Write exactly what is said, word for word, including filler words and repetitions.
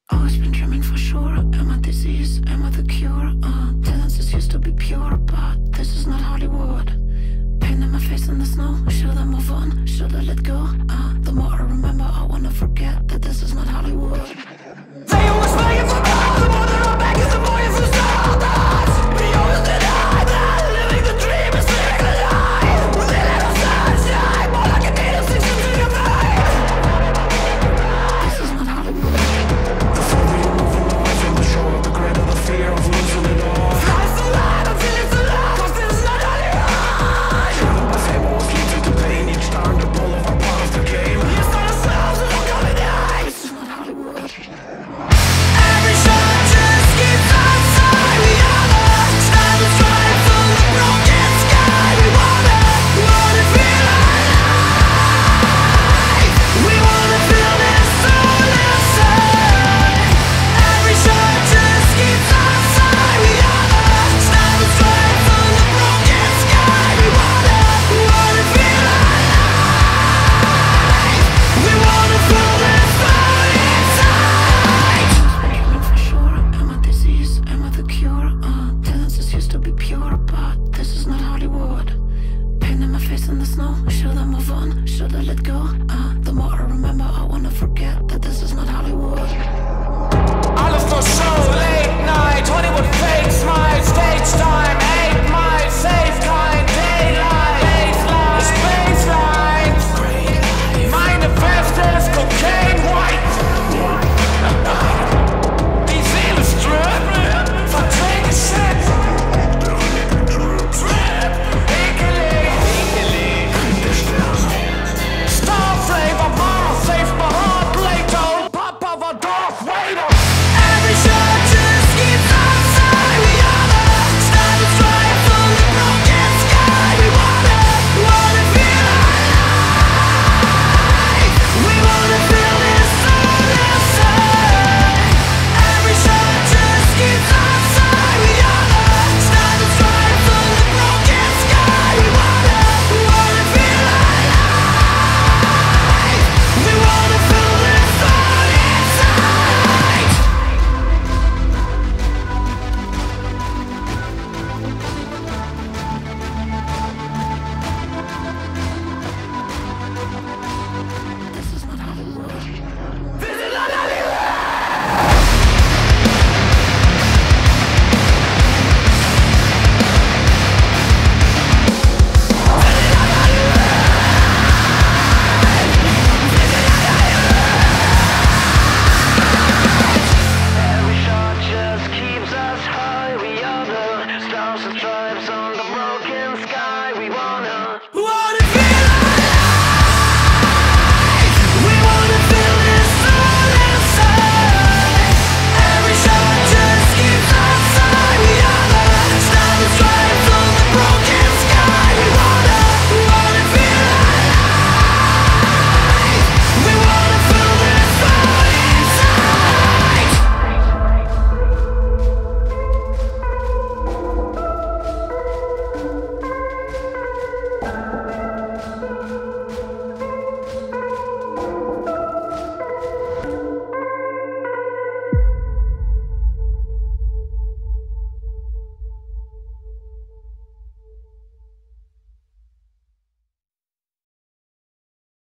Always been dreaming for sure. Am I disease? Am I the cure? Uh, tendencies used to be pure, but this is not Hollywood. Pain in my face in the snow. Should I move on? Should I let go? Uh, the more I remember, I wanna forget that this is not Hollywood.